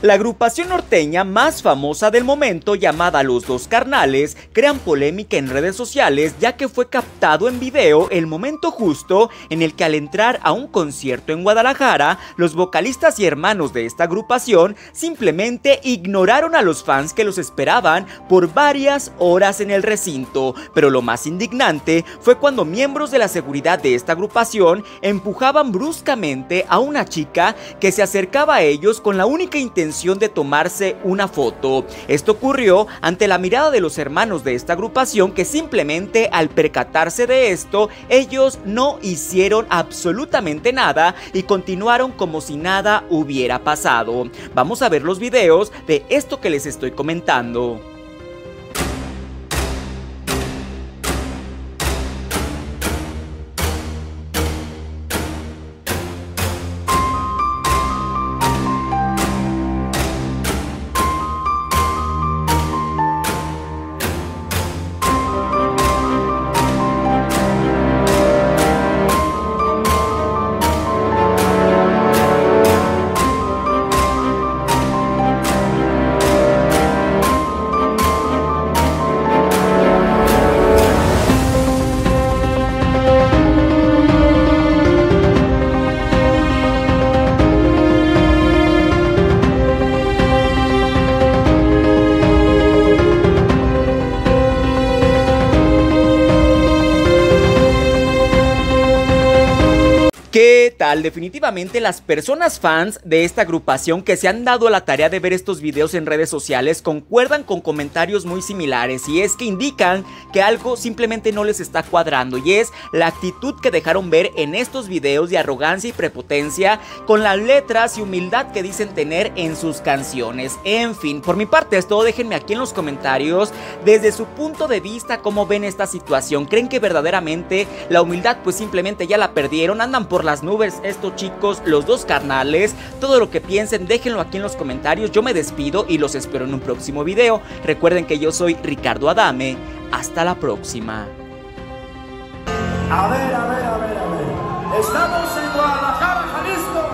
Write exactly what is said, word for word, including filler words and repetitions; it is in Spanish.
La agrupación norteña más famosa del momento, llamada Los Dos Carnales, crean polémica en redes sociales ya que fue captado en video el momento justo en el que al entrar a un concierto en Guadalajara, los vocalistas y hermanos de esta agrupación simplemente ignoraron a los fans que los esperaban por varias horas en el recinto. Pero lo más indignante fue cuando miembros de la seguridad de esta agrupación empujaban bruscamente a una chica que se acercaba a ellos con la única intención de tomarse una foto. Esto ocurrió ante la mirada de los hermanos de esta agrupación, que simplemente al percatarse de esto, ellos no hicieron absolutamente nada y continuaron como si nada hubiera pasado. Vamos a ver los videos de esto que les estoy comentando. ¿Qué tal? Definitivamente las personas fans de esta agrupación que se han dado a la tarea de ver estos videos en redes sociales concuerdan con comentarios muy similares, y es que indican que algo simplemente no les está cuadrando, y es la actitud que dejaron ver en estos videos de arrogancia y prepotencia con las letras y humildad que dicen tener en sus canciones. En fin, por mi parte es todo. Déjenme aquí en los comentarios desde su punto de vista cómo ven esta situación. ¿Creen que verdaderamente la humildad pues simplemente ya la perdieron? ¿Andan por las nubes estos chicos, los dos carnales? Todo lo que piensen déjenlo aquí en los comentarios. Yo me despido y los espero en un próximo video. Recuerden que yo soy Ricardo Adame. Hasta la próxima. A ver, a ver, a ver, a ver. Estamos en Guadalajara, Jalisco.